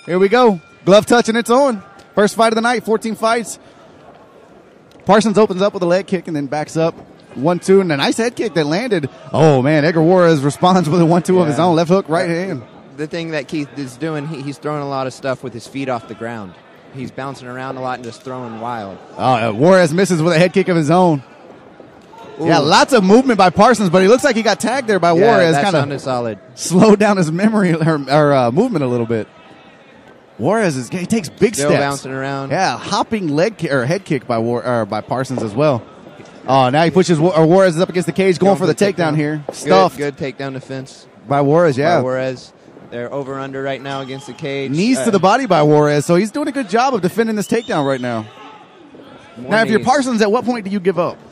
Here we go. Glove touch and it's on. First fight of the night, 14 fights. Parsons opens up with a leg kick and then backs up. 1-2 and a nice head kick that landed. Oh, man, Edgar Juarez responds with a 1-2 of his own. Left hook, right hand. The thing that Keith is doing, he's throwing a lot of stuff with his feet off the ground. He's bouncing around a lot and just throwing wild. Juarez misses with a head kick of his own. Ooh. Yeah, lots of movement by Parsons, but he looks like he got tagged there by Juarez. That sounded solid. Slowed down his memory or movement a little bit. Juarez he takes big Still steps. Bouncing around. Yeah, hopping head kick by Parsons as well. Oh, now he pushes Juarez up against the cage, going for the takedown here. Stuffed. Good takedown defense. By Juarez, yeah. By Juarez. They're over under right now against the cage. Knees to the body by Juarez, so he's doing a good job of defending this takedown right now. Now, if you're Parsons, at what point do you give up?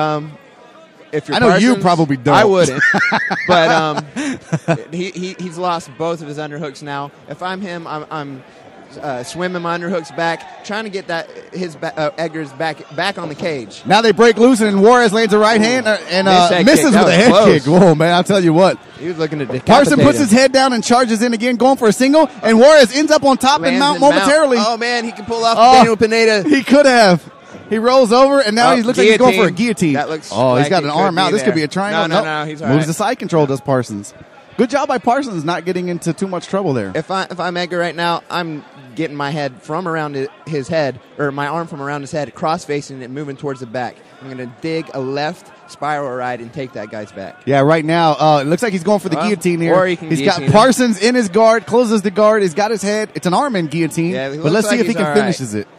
If you're I know Parsons, you probably don't. I wouldn't. But he's lost both of his underhooks now. If I'm him, I'm swimming my underhooks back, trying to get Edgar's back on the cage. Now they break loose, and Juarez lands a right hand and misses with a head kick. Whoa, man, I'll tell you what. He was looking to decapitate Parson puts his head down and charges in again, going for a single, and Juarez ends up on top and mount momentarily. Oh, man, he can pull off Daniel Pineda. He could have. He rolls over, and now he looks like he's going for a guillotine. That looks he's got an arm out. This could be a triangle. No, he's all right. Moves to side control, does Parsons. Good job by Parsons not getting into too much trouble there. If I'm Edgar right now, I'm getting my head from around his head, or my arm from around his head, cross-facing it, moving towards the back. I'm going to dig a left spiral ride and take that guy's back. Yeah, right now, it looks like he's going for the guillotine here. Or he's got Parsons in his guard, closes the guard. He's got his head. It's an arm in guillotine, but let's see if he can finishes it.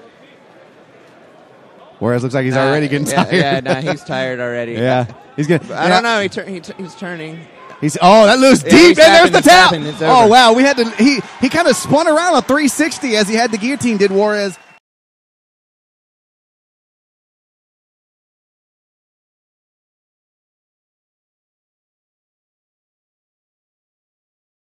Juarez looks like he's already getting tired. He's tired already. Yeah, he's good. I don't know. He's turning. That looks deep, and there's the tap. Oh wow, we had to. He kind of spun around a 360 as he had the guillotine. Did Juarez?